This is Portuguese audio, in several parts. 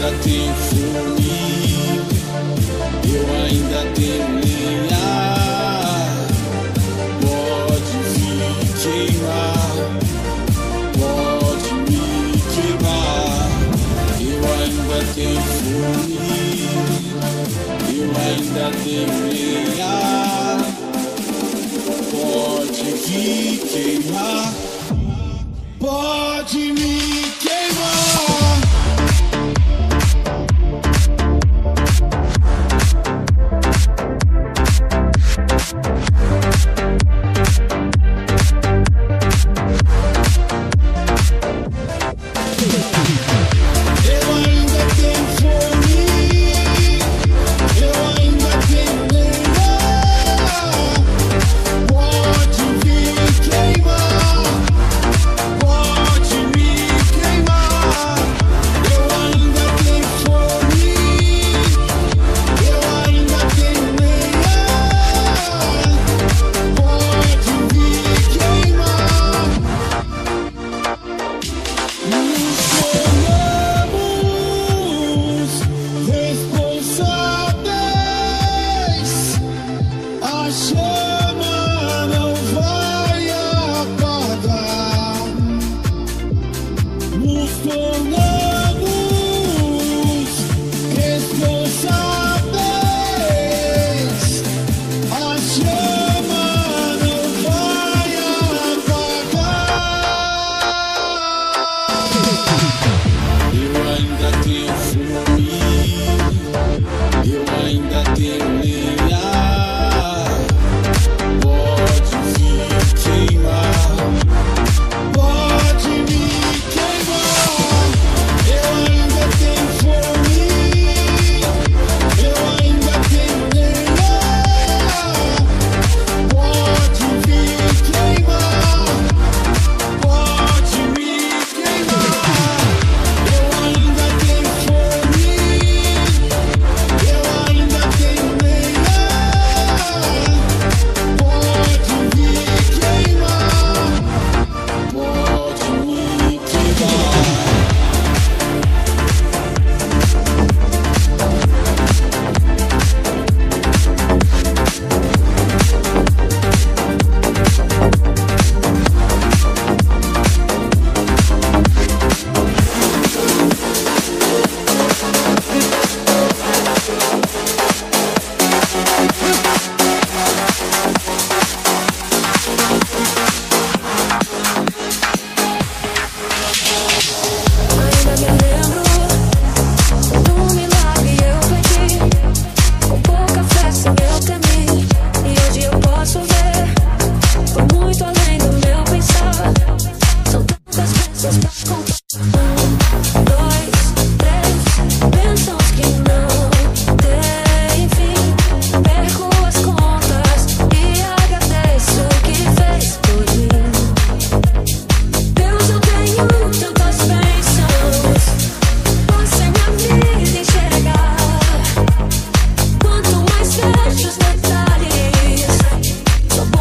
ainda tenho fome, eu ainda tenho lenha. Pode vir queimar, pode me queimar. Eu ainda tenho fome, eu ainda tenho lenha. Pode vir queimar, pode me queimar.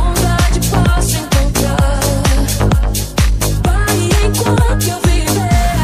Vai enquanto eu viver.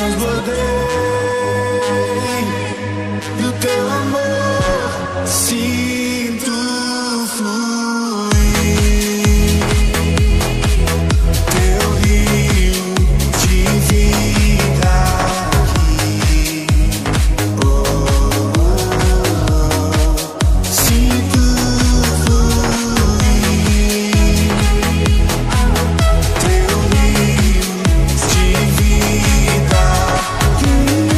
transbordei do teu amor, sinto fluir teu rio de vida aqui. Oh, oh, oh. Sinto fluir teu rio de vida aqui.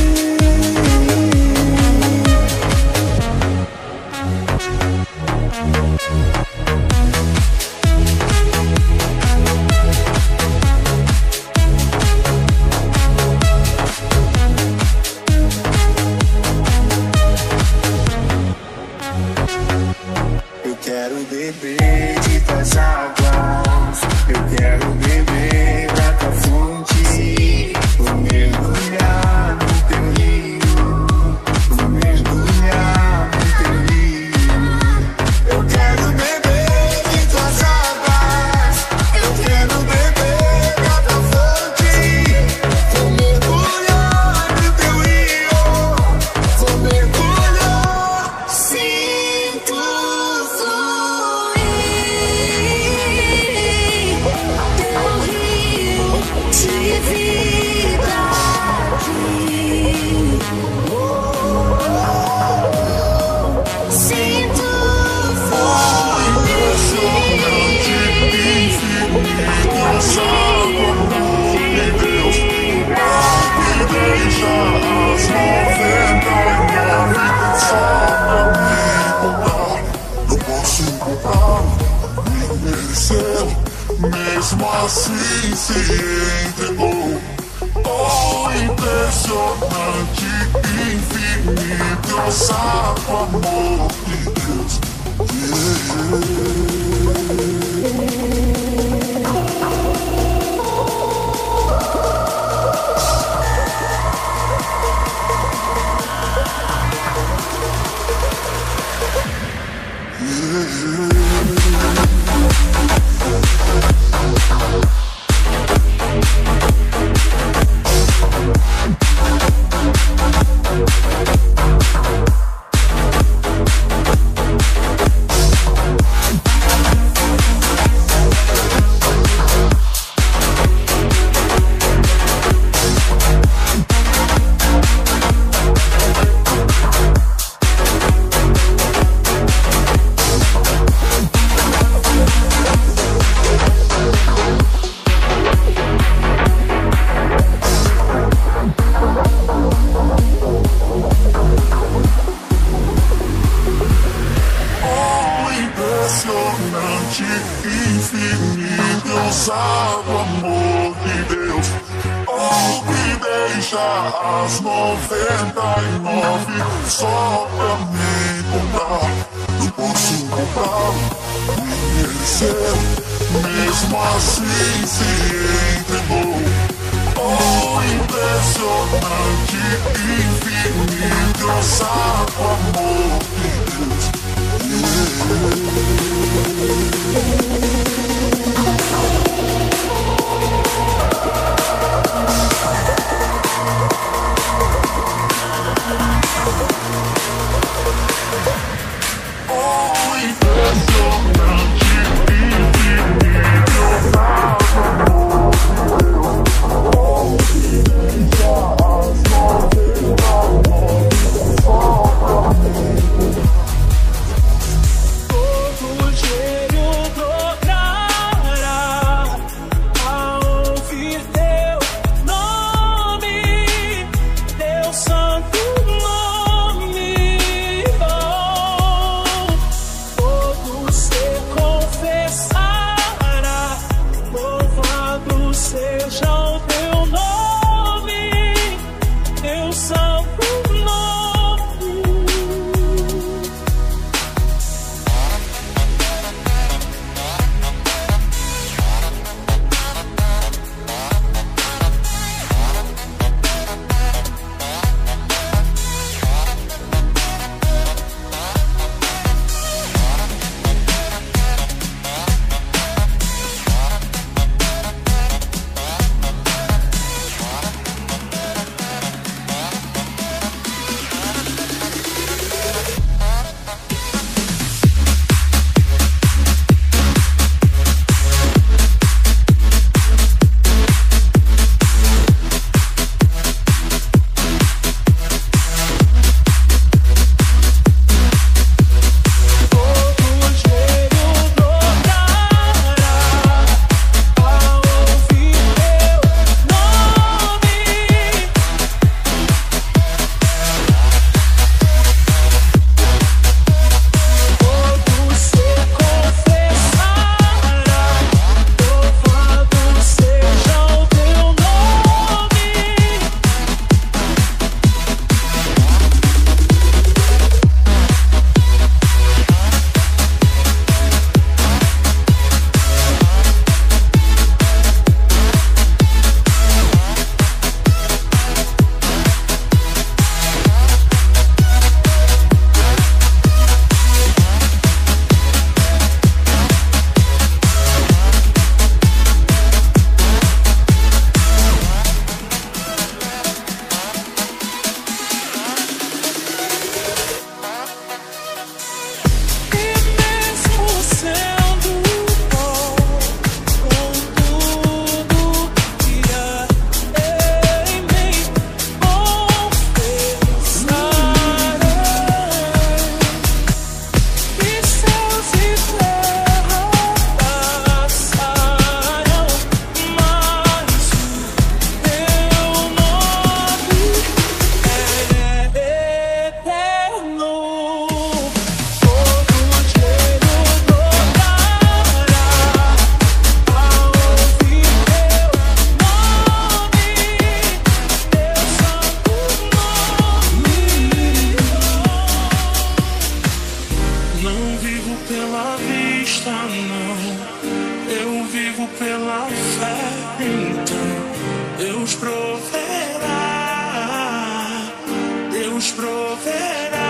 Eu quero beber de tuas águas, eu quero beber da tua fonte, vou mergulhar no teu rio, vou mergulhar no teu rio. Eu quero beber de tuas águas, eu quero beber da tua fonte, vou mergulhar no teu rio, vou mergulhar. Sinto fluir teu rio de vida aqui. Sinto mesmo assim se entregou. Oh, impressionante, infinito, eu saco amor de Deus. Impressionante, infinito, eu sabe o amor de Deus. Oh, que deixa as 99 só pra me comprar. Eu posso comprar, me merecer, mesmo assim se entregou. Oh, impressionante, infinito, eu sabe o amor de Deus. Todo Deus proverá, Deus proverá.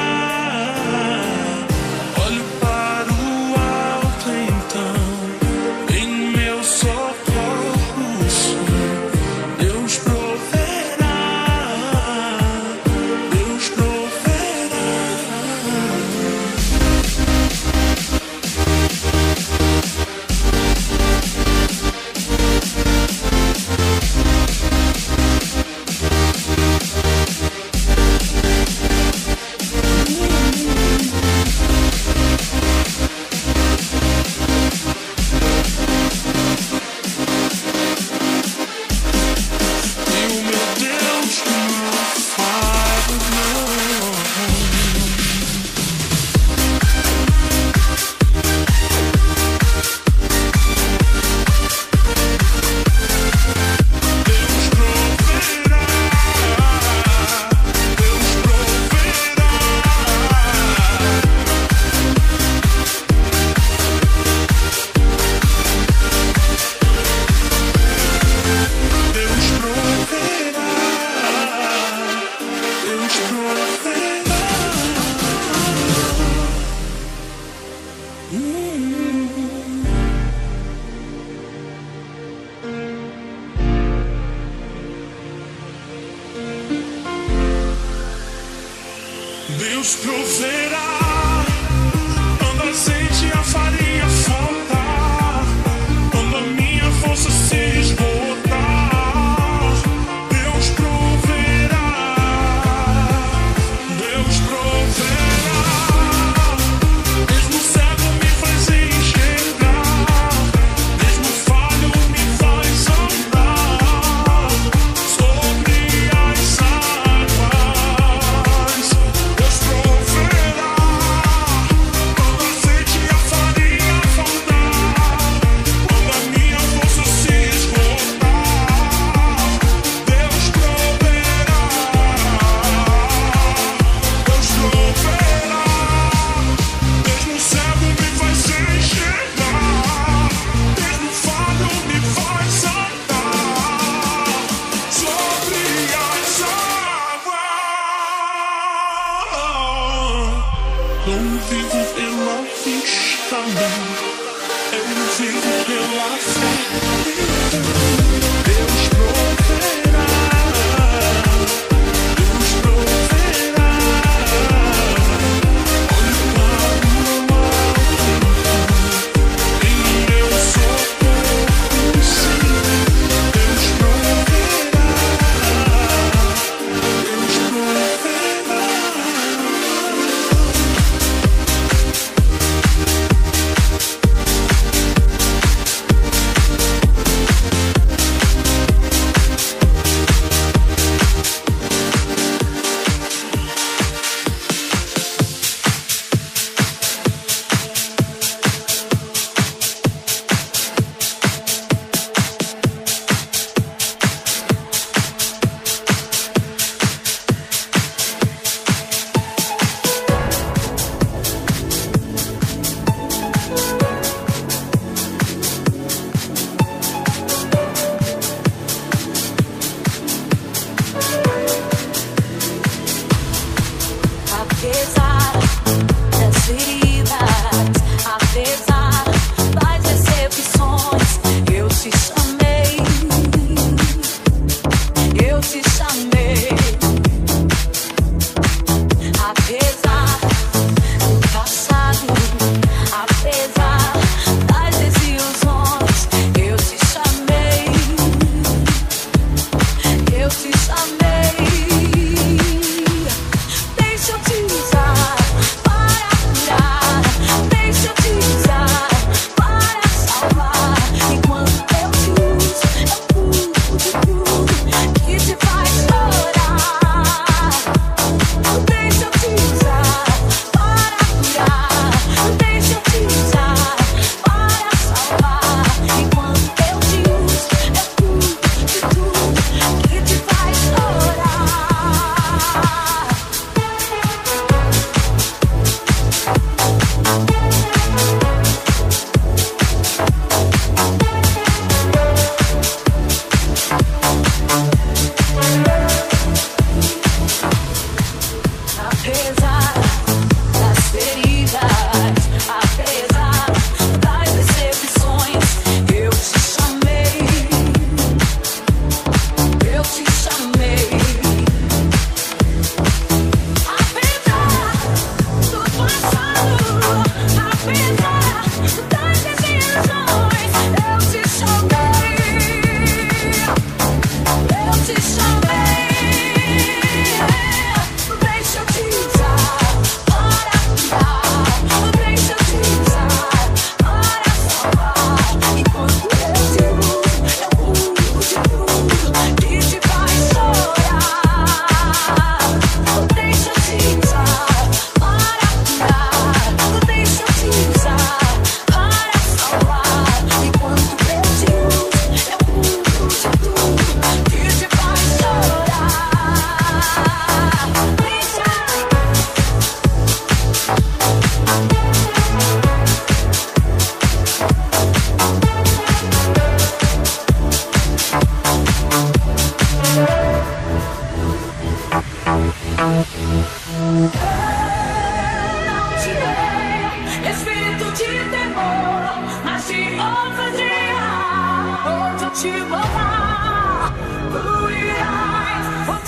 Olho para o alto então, em meu socorro, sim. Deus proverá, Deus proverá. Deus proverá, quando a azeite e a farinha faltar, quando a minha força se esgotar. Deus proverá, Deus proverá. Mesmo cego me faz enxergar, mesmo falho me faz andar sobre as águas. Deus proverá, quando a azeite e a farinha faltar, quando a minha força se esgotar. Deus proverá, Deus proverá. Mesmo cego me faz enxergar, mesmo falho me faz andar sobre as águas. Não vivo pela vista, eu vivo pela fé. Deus proverá, Deus proverá. Olho para o alto, em meu socorro, sim. Deus proverá, Deus proverá.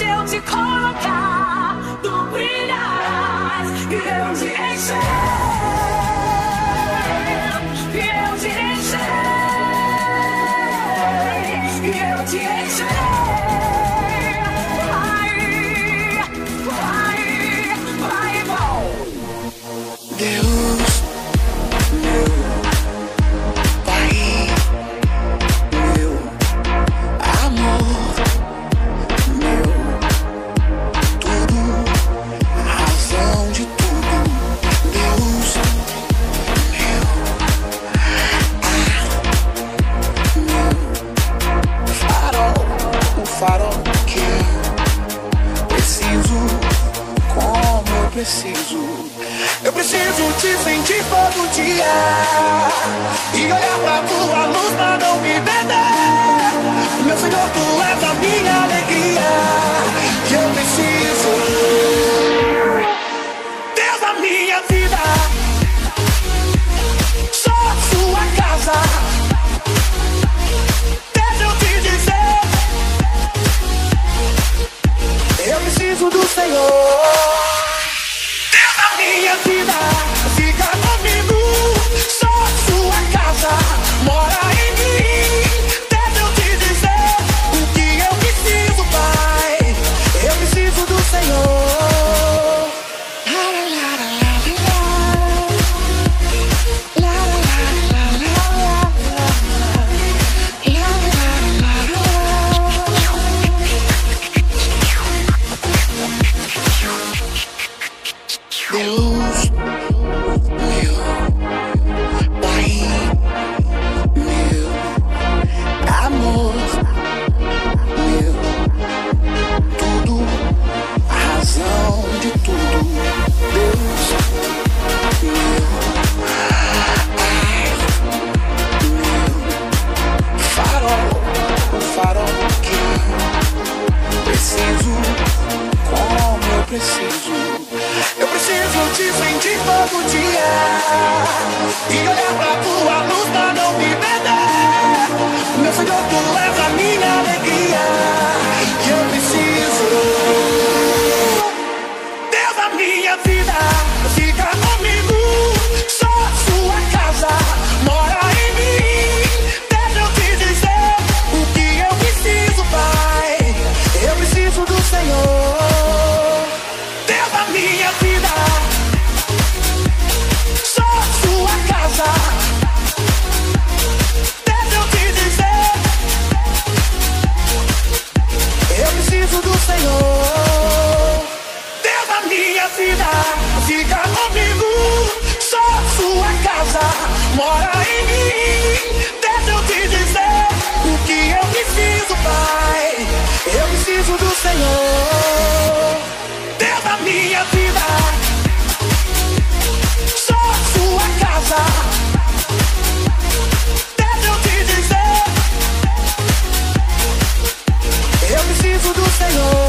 eu te colocar, tu brilharás e eu te encher, e eu te encher, e eu te encher. Vai, bom. Deus, meu Pai, meu amor, meu tudo, razão de tudo. Deus, meu meu farol, o farol que eu preciso, como eu preciso. Eu preciso te sentir todo dia e olhar pra tua luz pra não me perder. Meu Senhor, tu és a minha alegria que eu preciso. Deus da minha vida, sou a sua casa. Deixa eu te dizer, eu preciso do Senhor. Minha vida, fica comigo, sou a sua casa, mora em mim. Deixa eu te dizer o que eu preciso, Pai. Eu preciso do Senhor. Deus, meu Pai, meu amor, meu tudo, razão de tudo. Deus, meu farol, o farol que eu preciso, como eu preciso. Eu preciso te sentir todo dia e olhar pra tua luz pra não me perder. Meu Senhor, tu és a minha alegria que eu preciso. Deus da minha vida, fica comigo, sou a sua casa, mora em mim. Deixa eu te dizer o que eu preciso, Pai. Eu preciso do Senhor. Minha vida, sou a sua casa. Deixa eu te dizer, eu preciso do Senhor. Deus da minha vida, fica comigo, sou a sua casa, mora em mim. Deixa eu te dizer o que eu preciso, Pai. Eu preciso do Senhor. Deus da minha vida, sou a sua casa. Deixa eu te dizer, eu preciso do Senhor.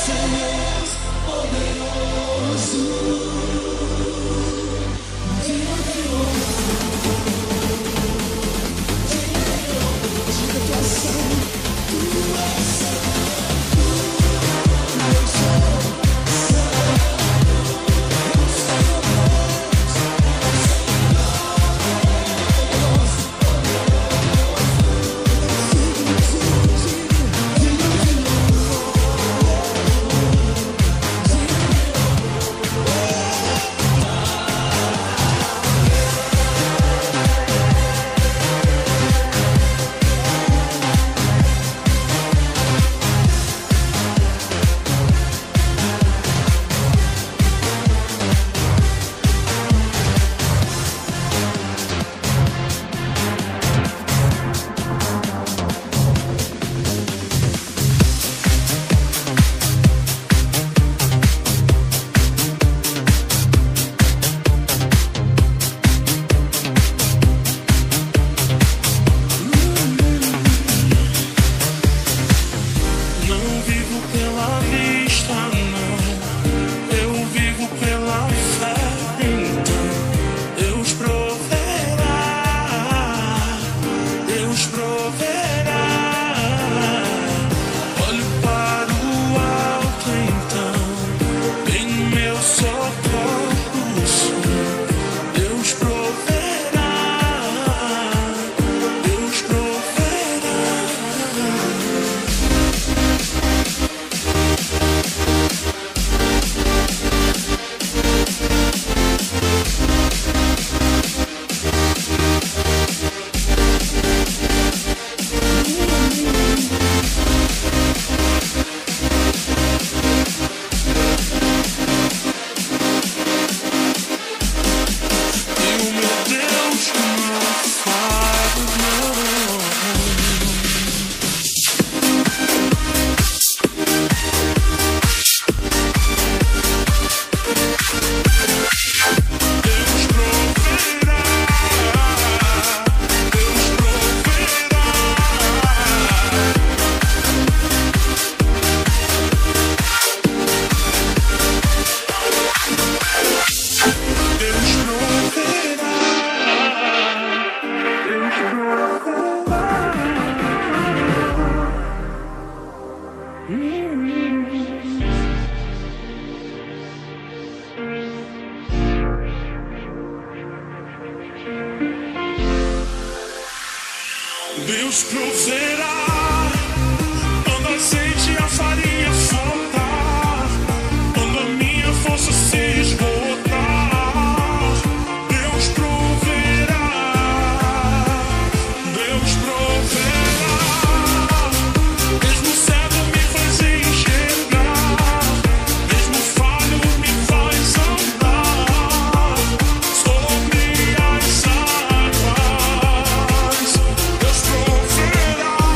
Deus proverá quando a azeite e a farinha faltar, quando a minha força se esgotar. Deus proverá, Deus proverá. Mesmo cego me faz enxergar, mesmo falho me faz andar sobre as águas. Deus proverá.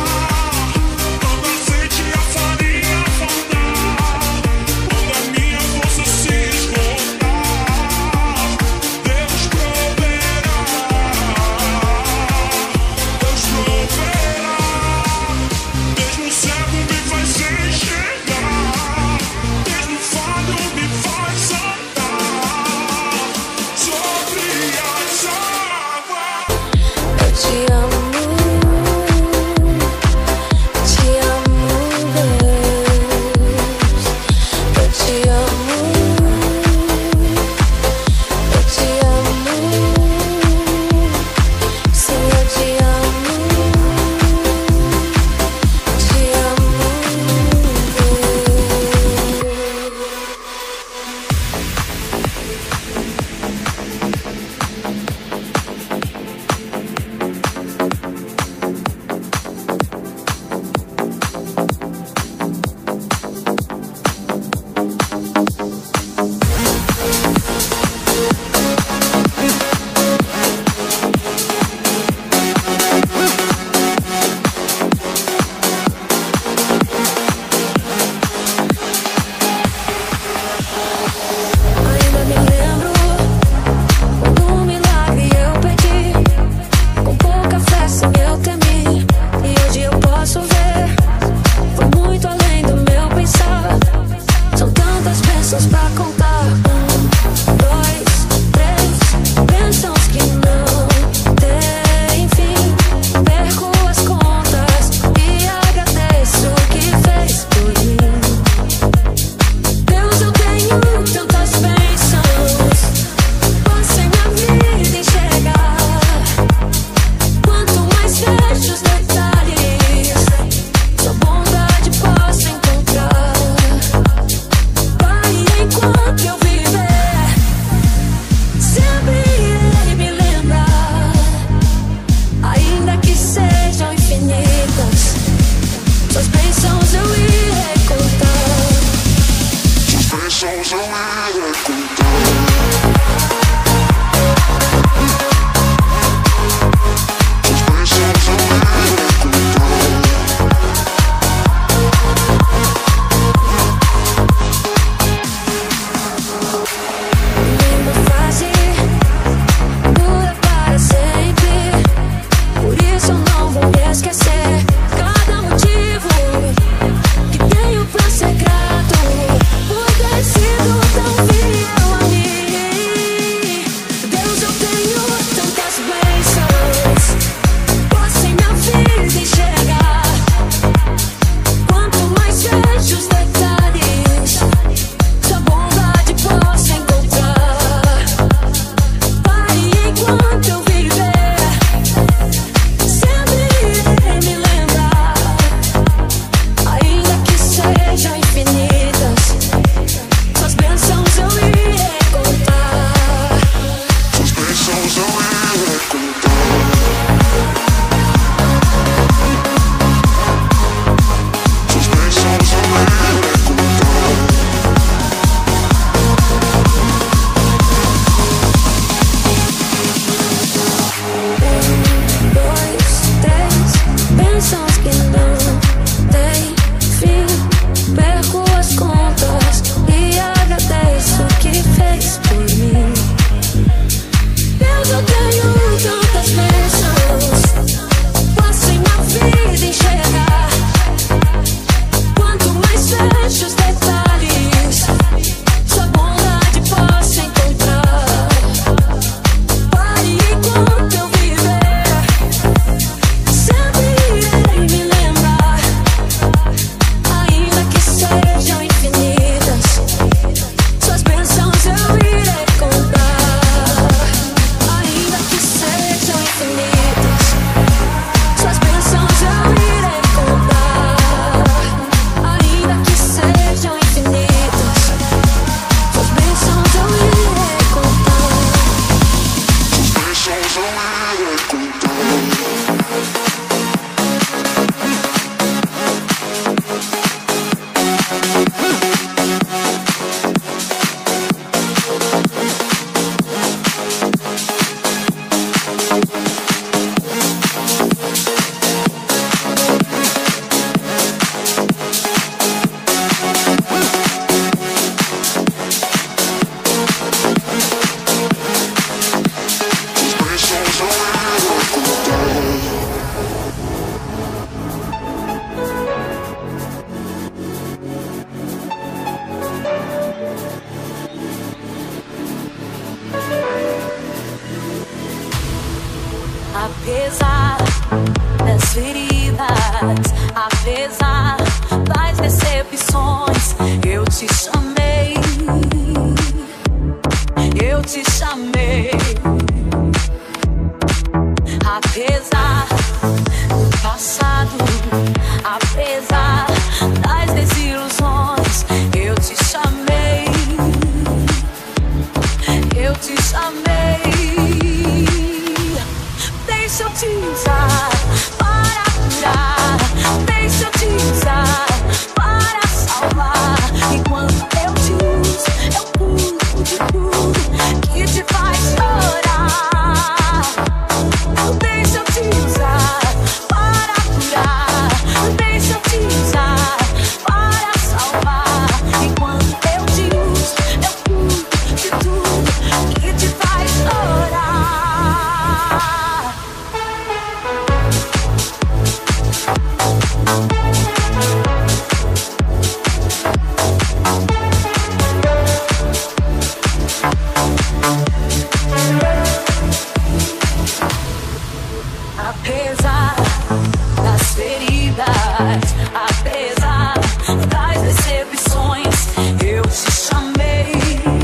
Eu te chamei,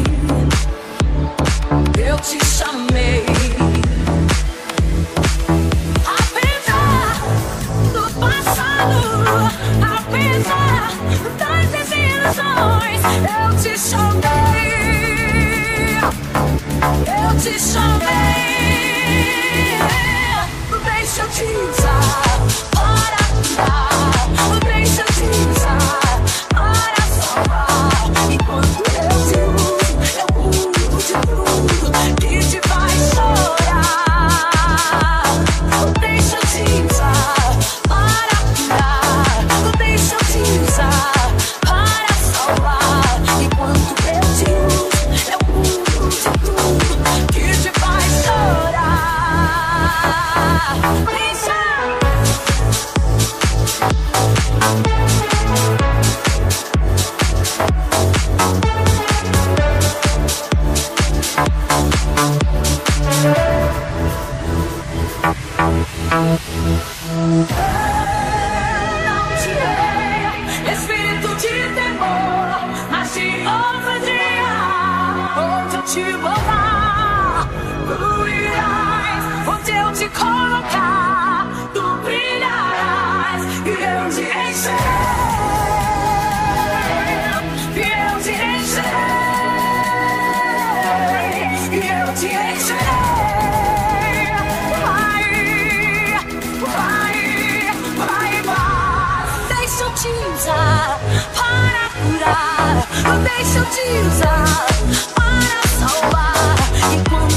eu te chamei. Apesar do passado, apesar das desilusões, eu te chamei, eu te chamei. Deixa eu te usar para curar, deixa eu te usar para salvar. Enquanto eu te uso, eu mudo de tudo que te faz chorar. Deixa eu te usar para curar, deixa eu te usar para salvar. Enquanto eu te uso, eu mudo de tudo que te faz chorar. Não tirei espírito de temor, mas de ousadia. Onde eu te botar, tu irás. Onde eu te colocar, tu brilharás. E eu te encherei, e eu te encherei, e eu te encherei. Deixa eu te usar para curar, deixa eu te usar para salvar. Enquanto